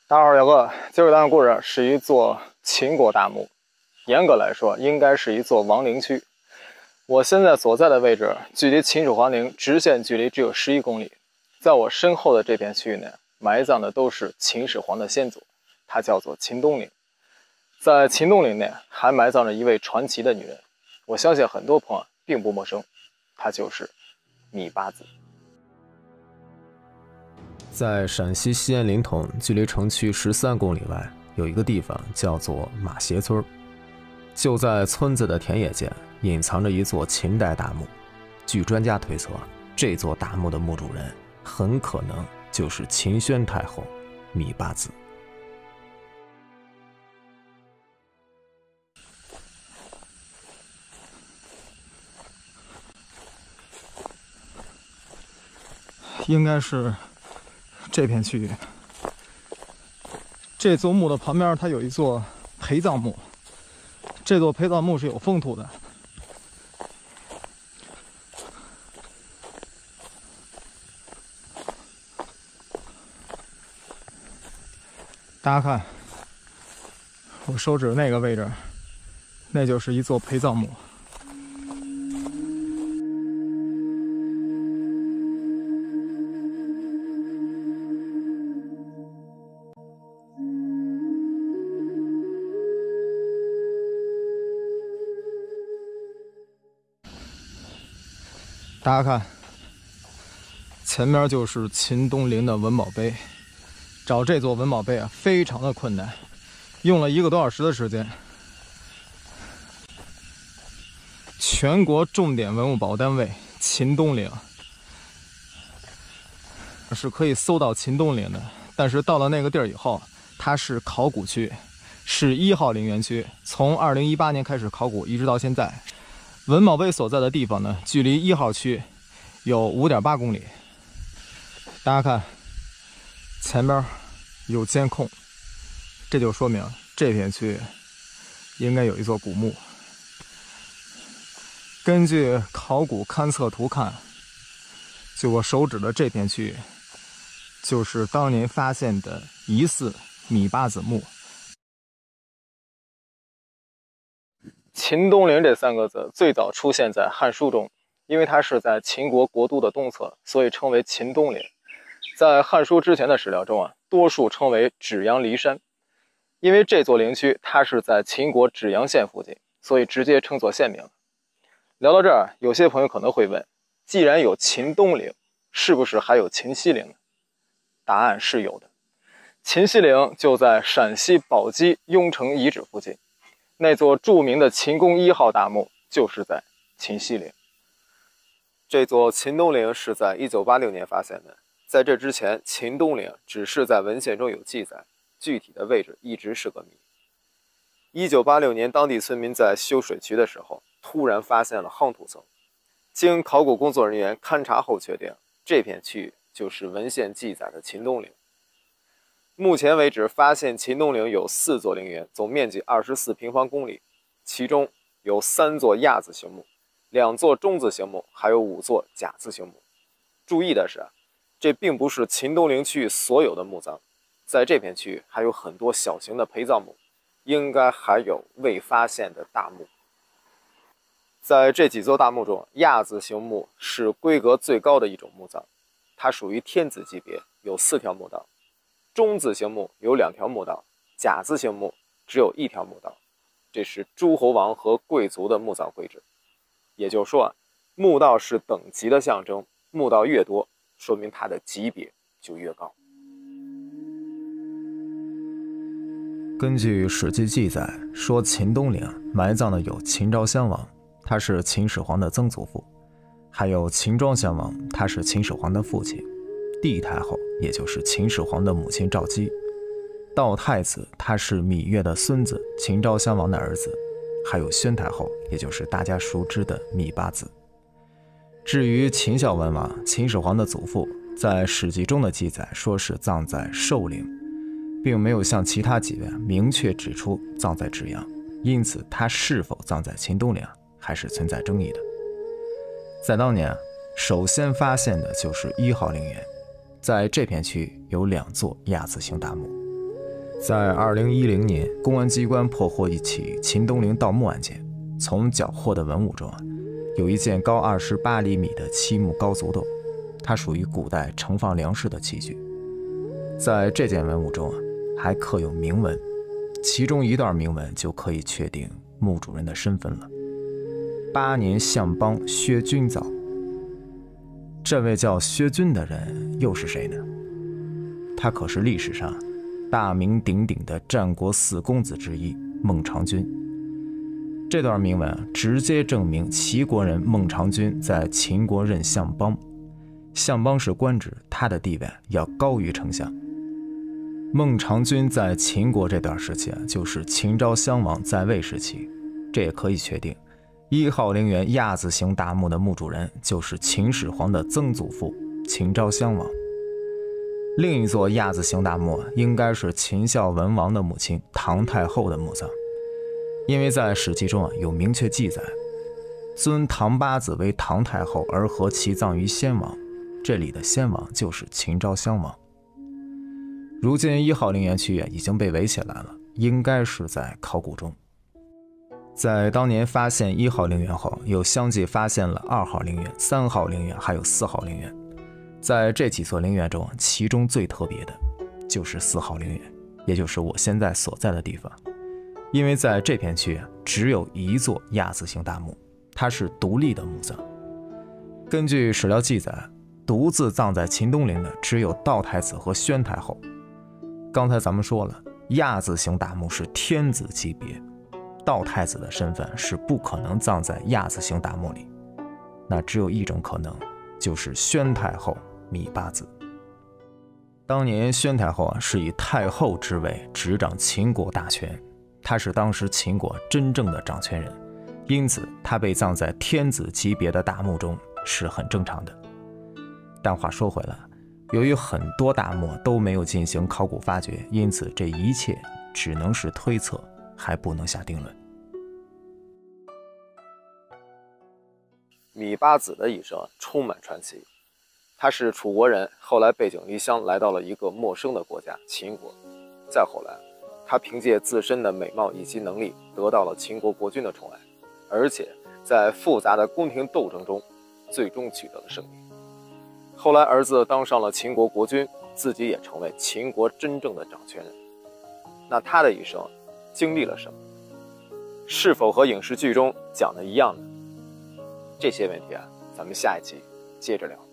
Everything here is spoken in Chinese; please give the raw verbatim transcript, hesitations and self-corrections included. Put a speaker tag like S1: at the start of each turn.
S1: 大家好，小哥，今儿咱的故事是一座秦国大墓，严格来说，应该是一座亡灵区。我现在所在的位置，距离秦始皇陵直线距离只有十一公里。在我身后的这片区域内，埋葬的都是秦始皇的先祖，它叫做秦东陵。在秦东陵内，还埋葬着一位传奇的女人，我相信很多朋友并不陌生，她就是芈八子。
S2: 在陕西西安临潼，距离城区十三公里外，有一个地方叫做马斜村。就在村子的田野间，隐藏着一座秦代大墓。据专家推测，这座大墓的墓主人很可能就是秦宣太后芈八子。
S3: 应该是 这片区域，这座墓的旁边，它有一座陪葬墓。这座陪葬墓是有封土的。大家看，我手指那个位置，那就是一座陪葬墓。 大家看，前面就是秦东陵的文保碑。找这座文保碑啊，非常的困难，用了一个多小时的时间。全国重点文物保护单位秦东陵是可以搜到秦东陵的，但是到了那个地儿以后，它是考古区，是一号陵园区，从二零一八年开始考古，一直到现在。 文保碑所在的地方呢，距离一号区有 五点八公里。大家看，前边有监控，这就说明这片区域应该有一座古墓。根据考古勘测图看，就我手指的这片区域，就是当年发现的疑似芈八子墓。
S1: 秦东陵这三个字最早出现在《汉书》中，因为它是在秦国国都的东侧，所以称为秦东陵。在《汉书》之前的史料中啊，多数称为芷阳骊山，因为这座陵区它是在秦国芷阳县附近，所以直接称作县名。聊到这儿，有些朋友可能会问：既然有秦东陵，是不是还有秦西陵呢？答案是有的。秦西陵就在陕西宝鸡雍城遗址附近。 那座著名的秦公一号大墓就是在秦西陵。这座秦东陵是在一九八六年发现的，在这之前，秦东陵只是在文献中有记载，具体的位置一直是个谜。一九八六年，当地村民在修水渠的时候，突然发现了夯土层，经考古工作人员勘察后确定，这片区域就是文献记载的秦东陵。 目前为止，发现秦东陵有四座陵园，总面积二十四平方公里，其中有三座亚字形墓，两座中字形墓，还有五座甲字形墓。注意的是，这并不是秦东陵区域所有的墓葬，在这片区域还有很多小型的陪葬墓，应该还有未发现的大墓。在这几座大墓中，亚字形墓是规格最高的一种墓葬，它属于天子级别，有四条墓道。 中字形墓有两条墓道，甲字形墓只有一条墓道，这是诸侯王和贵族的墓葬规制。也就是说啊，墓道是等级的象征，墓道越多，说明它的级别就越高。
S2: 根据《史记》记载，说秦东陵埋葬的有秦昭襄王，他是秦始皇的曾祖父；还有秦庄襄王，他是秦始皇的父亲。 帝太后，也就是秦始皇的母亲赵姬；道太子，他是芈月的孙子，秦昭襄王的儿子；还有宣太后，也就是大家熟知的芈八子。至于秦孝文王，秦始皇的祖父，在《史记》中的记载说是葬在寿陵，并没有像其他几位明确指出葬在芷阳，因此他是否葬在秦东陵还是存在争议的。在当年，首先发现的就是一号陵园。在这片区域有两座亚字形大墓， 在二零一零年，公安机关破获一起秦东陵盗墓案件，从缴获的文物中，有一件高二十八厘米的漆木高足斗，它属于古代盛放粮食的器具。在这件文物中，还刻有铭文，其中一段铭文就可以确定墓主人的身份了。八年相邦薛君造。这位叫薛君的人又是谁呢？他可是历史上大名鼎鼎的战国四公子之一孟尝君。这段铭文直接证明齐国人孟尝君在秦国任相邦，相邦是官职，他的地位要高于丞相。孟尝君在秦国这段时期就是秦昭襄王在位时期，这也可以确定一号陵园亚字形大墓的墓主人就是秦始皇的曾祖父秦昭襄王。另一座亚字形大墓应该是秦孝文王的母亲唐太后的墓葬，因为在史记中啊有明确记载，尊唐八子为唐太后而合其葬于先王，这里的先王就是秦昭襄王。如今一号陵园区已经被围起来了，应该是在考古中。在当年发现一号陵园后，又相继发现了二号陵园、三号陵园还有四号陵园。在这几座陵园中，其中最特别的就是四号陵园，也就是我现在所在的地方。因为在这片区只有一座亚字形大墓，它是独立的墓葬。根据史料记载，独自葬在秦东陵的只有道太子和宣太后。刚才咱们说了，亚字形大墓是天子级别，道太子的身份是不可能葬在亚字形大墓里，那只有一种可能，就是宣太后芈八子。当年宣太后啊是以太后之位执掌秦国大权，她是当时秦国真正的掌权人，因此她被葬在天子级别的大墓中是很正常的。但话说回来，由于很多大墓都没有进行考古发掘，因此这一切只能是推测，还不能下定论。
S1: 芈八子的一生充满传奇，他是楚国人，后来背井离乡来到了一个陌生的国家秦国。再后来，他凭借自身的美貌以及能力得到了秦国国君的宠爱，而且在复杂的宫廷斗争中最终取得了胜利。后来儿子当上了秦国国君，自己也成为秦国真正的掌权人。那他的一生经历了什么？是否和影视剧中讲的一样呢？这些问题啊，咱们下一期接着聊。